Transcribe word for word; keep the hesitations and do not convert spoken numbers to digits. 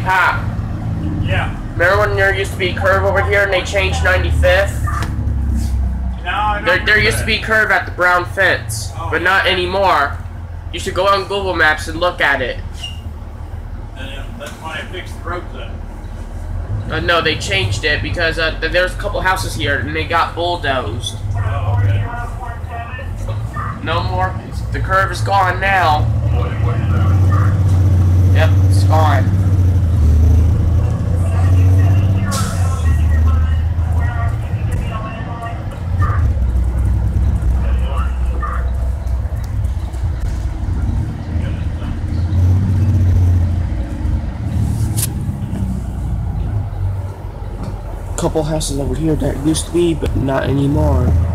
Pop. Yeah. Remember when there used to be a curve over here and they changed ninety-fifth? No, I don't There, there used that. to be a curve at the brown fence, oh, but not anymore. You should go on Google Maps and look at it. And that's why I fixed the roads up. Uh, no, they changed it because uh, there's a couple houses here and they got bulldozed. Oh, okay. No more. The curve is gone now. Yep, it's gone. Couple houses over here that used to be, but not anymore.